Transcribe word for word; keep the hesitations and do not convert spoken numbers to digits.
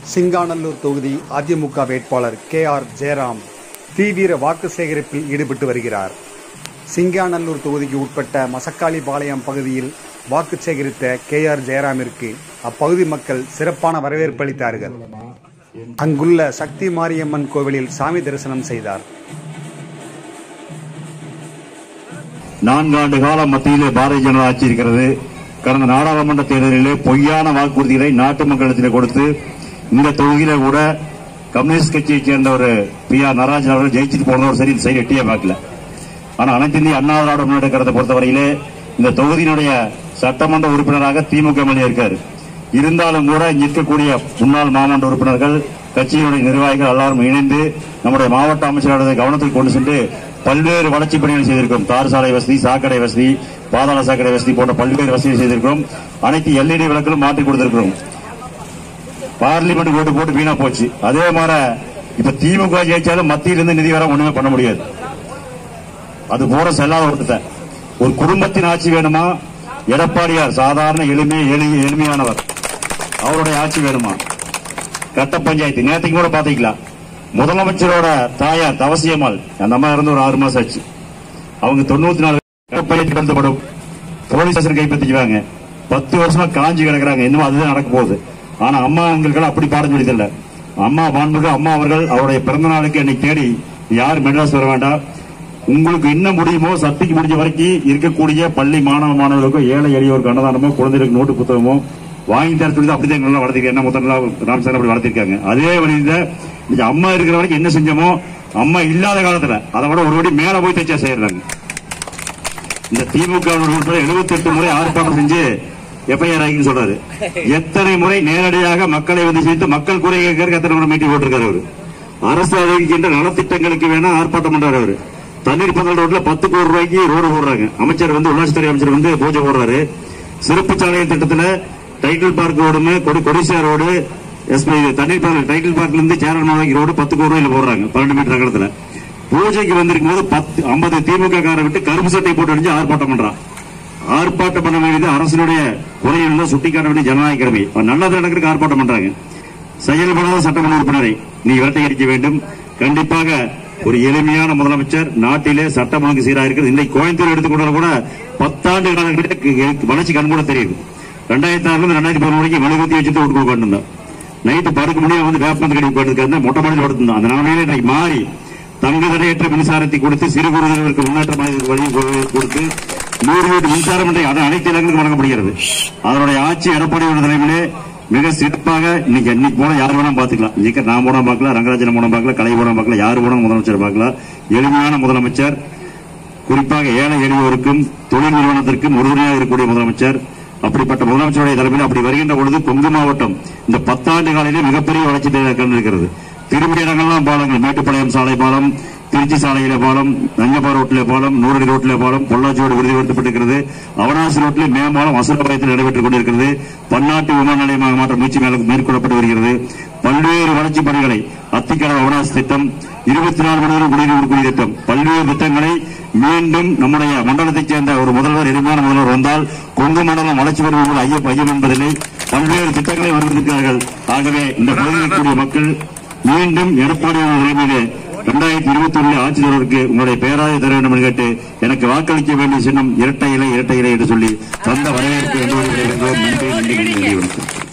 சிங்காநல்லூர் தொகுதி அதிமுக வேட்பாளர் K R Jayaram தீவிர வாக்கு சேகரிப்பில் ஈடுபட்டு வருகிறார். சிங்காநல்லூர் தொகுதிக்கு உட்பட்ட மசக்காளிபாளையம் பகுதியில் வாக்கு சேகரித்த கே ஆர் ஜெயராமிற்கு அப்பகுதி மக்கள் சிறப்பான வரவேற்பு அளித்தார்கள். அங்குள்ள சக்தி மாரியம்மன் கோவிலில் சாமி தரிசனம் செய்தார். நான்காண்டு காலம் மத்தியிலே பாரதிய ஜனதா ஆட்சி இருக்கிறது. கடந்த நாடாளுமன்ற தேர்தலிலே பொய்யான வாக்குறுதிகளை நாட்டு மக்களிடத்தில் கொடுத்து இந்த தொகுதியில கூட கம்யூனிஸ்ட் கட்சியைச் சேர்ந்த ஒரு பி ஆர் நடராஜன் அவர்கள் ஜெயிச்சுட்டு போனவர் சரி இந்த சைடு எட்டியே பார்க்கல. ஆனா அனைத்து இந்திய அண்ணா திராவிட முன்னேற்ற கழகத்தை பொறுத்தவரையிலே இந்த தொகுதியினுடைய சட்டமன்ற உறுப்பினராக திமுக எம்எல்ஏ இருக்காரு. இருந்தாலும் கூட இங்க இருக்கக்கூடிய முன்னாள் மாமன்ற உறுப்பினர்கள், கட்சியினுடைய நிர்வாகிகள் எல்லாரும் இணைந்து நம்முடைய மாவட்ட அமைச்சர்களுடைய கவனத்தில் கொண்டு சென்று பல்வேறு வளர்ச்சி பணிகள் செய்திருக்கிறோம். தார் சாலை வசதி, சாக்கடை வசதி, பாதாள சாக்கடை வசதி போன்ற பல்வேறு வசதிகள் செய்திருக்கிறோம். அனைத்து எல்இடி விளக்குகளும் மாற்றி கொடுத்திருக்கிறோம். பார்லிமெண்ட் ஓட்டு போட்டு வீணா போச்சு. அதே மாதிரி இப்ப திமுக ஜெயிச்சாலும் மத்தியிலிருந்து நிதி வர ஒண்ணுமே பண்ண முடியாது. அது போற செல்லாத ஒருத்த ஒரு குடும்பத்தின் ஆட்சி வேணுமா? எடப்பாடியார் சாதாரண எளிமை எளிமையானவர், அவருடைய ஆட்சி வேணுமா? கட்ட பஞ்சாயத்து நேற்றுக்கு கூட பாத்தீங்களா? முதலமைச்சரோட தாயார் தவசியம்மாள், அந்த அம்மா இருந்து ஒரு ஆறு மாசம் ஆச்சு. அவங்க தொண்ணூத்தி நாலு கட்ட பஞ்சாயத்து கடத்தப்படும், போலீஸ் ஸ்டேஷன் கைப்பற்றிக்குவாங்க. பத்து வருஷமா காஞ்சி கிடக்குறாங்க. இன்னும் அதுதான் நடக்க போகுது. ஆனா அம்மா எங்களுக்கு அப்படி பாடம் சொல்லியதில்லை. அம்மா மாண்புமிகு அம்மா அவர்கள் அவருடைய பிறந்த நாளுக்கு என்னை தேடி யார் மெட்ராஸ் வர வேண்டாம், உங்களுக்கு என்ன முடியுமோ சக்திக்கு முடிஞ்ச வரைக்கும் இருக்கக்கூடிய பள்ளி மாணவ மாணவர்களுக்கும் ஏழை எளியோருக்கு அன்னதானமோ குழந்தைகளுக்கு நோட்டு புத்தகமோ வாங்கி தர சொல்லி அப்படிதான் நல்லா வளர்த்திருக்காங்க. என்ன முதல்ல ராமசாமி அப்படி வளர்த்திருக்காங்க. அதே வழியில அம்மா இருக்கிற வரைக்கும் என்ன செஞ்சோமோ அம்மா இல்லாத காலத்துல அதை விட ஒரு படி மேல போய் தச்சா செய்யறாங்க. இந்த திமுக எழுபத்தி எட்டு முறை ஆர்ப்பாட்டம் செஞ்சு எஃப்ஐஆர் ஆகின்னு சொல்றாரு. எத்தனை முறை நேரடியாக மக்களை வந்து செய்து மக்கள் குறை கேட்கறதுக்கு எத்தனை முறை மீட்டிங் போட்டிருக்காரு அவரு. அரசு அறிவிக்கின்ற நலத்திட்டங்களுக்கு வேணா ஆர்ப்பாட்டம் பண்றாரு அவரு. தண்ணீர் பந்தல் ரோட்ல பத்து கோடி ரூபாய்க்கு ரோடு போடுறாங்க. அமைச்சர் வந்து உள்ளாட்சித்துறை அமைச்சர் வந்து பூஜை போடுறாரு. சிறப்பு சாலை திட்டத்துல டைட்டில் பார்க் ரோடு, கொடிசியா ரோடு, தண்ணீர் டைட்டில் பார்க்ல இருந்து சேரன் ரோடு பத்து கோடி ரூபாயில போடுறாங்க. பன்னெண்டு மீட்டர் அகலத்துல பூஜைக்கு வந்திருக்கும் போது பத்து ஐம்பது திமுக காரை விட்டு கருப்பு சட்டை போட்டு அடிச்சு ஆர்ப்பாட்டம் பண்றான். ஆர்ப்பாட்டம் பண்ண வேண்டியது அரசினுடைய குறைகளை சுட்டிக்காட்ட வேண்டிய ஜனநாயக கடமை. நல்லது நடக்கிறதுக்கு ஆர்ப்பாட்டம் பண்றாங்க. செயல்படாத சட்டமன்ற உறுப்பினரை நீ விரட்டை அடிக்க வேண்டும். கண்டிப்பாக ஒரு எளிமையான முதலமைச்சர், நாட்டிலே சட்டம் ஒழுங்கு சீராக இருக்கிறது. இன்னைக்கு கோயம்புத்தூர் எடுத்துக்கொண்டாலும் கூட பத்தாண்டு காலங்களில் வளர்ச்சி கண் கூட தெரியுது. ரெண்டாயிரத்தி ஆறுல இருந்து ரெண்டாயிரத்தி பதினொன்று வரைக்கும் வலுவத்தி வச்சுட்டு ஓட்டு கொடுக்க நைட்டு படுக்க முடியாது வந்து வேப்பந்து கடி போட்டு மொட்டை மாடியில் படுத்திருந்தோம். அந்த நாளையில இன்னைக்கு மாறி தங்க தடையற்ற மின்சாரத்தை கொடுத்து சிறு குறுகளுக்கு முன்னேற்ற வழி கொடுத்து நூறு வீட்டு மின்சாரம் அனைத்து இடங்களுக்கும் வழங்கப்படுகிறது. அதனுடைய ஆட்சி எடப்பாடியோட தலைமையிலே மிக சிறப்பாக இன்னைக்கு இன்னைக்கு போன யார் வேணா பாத்துக்கலாம். இன்னைக்கு நான் போனா பார்க்கலாம், ரங்கராஜன் போனா பார்க்கலாம், கலை போனா பார்க்கலாம், யாரு போனா முதலமைச்சர் பார்க்கலாம். எளிமையான முதலமைச்சர், குறிப்பாக ஏழை எளியோருக்கும் தொழில் நிறுவனத்திற்கும் உறுதுணையாக இருக்கக்கூடிய முதலமைச்சர். அப்படிப்பட்ட முதலமைச்சருடைய தலைமையில் அப்படி வருகின்ற பொழுது கொங்கு மாவட்டம் இந்த பத்தாண்டு காலையிலே மிகப்பெரிய வளர்ச்சி இருக்கிறது. திரும்பிய இடங்கள்லாம் பாலங்கள், மேட்டுப்பாளையம் சாலை பாலம், திருச்சி சாலையில பாலம், நஞ்சப்பா ரோட்டில பாலம், நூறடி ரோட்டில பாலம், பொள்ளாச்சியோடு உறுதிப்படுத்தப்பட்டிருக்கிறது. அவனாசி ரோட்டிலே மேம்பாலம் வசூலபாயத்தில் நடைபெற்றுக் கொண்டிருக்கிறது. பன்னாட்டு விமான நிலையமாக மாற்ற முயற்சி மேற்கொள்ளப்பட்டு வருகிறது. பல்வேறு வளர்ச்சிப் பணிகளை அத்திக்கடவு அவனாசி திட்டம், இருபத்தி நாலு மணி நேரம் குடிநீர் குடி திட்டம், பல்வேறு திட்டங்களை மீண்டும் நம்முடைய மண்டலத்தைச் சேர்ந்த ஒரு முதல்வர், எளிமையான முதல்வர் வந்தால் கொங்கு மண்டலம் வளர்ச்சி பெறும் ஐயம் ஐயம் என்பதில்லை. பல்வேறு திட்டங்களை வந்திருக்கிறார்கள். ஆகவே இந்த பகுதியில் மக்கள் மீண்டும் எடப்பாடியான தலைமையிலே இரண்டாயிரத்தி இருபத்தி ஒன்றில் ஆட்சி தொடர்புக்கு உங்களுடைய பேராய தர வேண்டும் என்று கேட்டு எனக்கு வாக்களிக்க வேண்டிய சின்னம் இரட்டை இலை இரட்டை இலை என்று சொல்லி தந்த வரவேற்பு என்று நன்றி நன்றி நன்றி.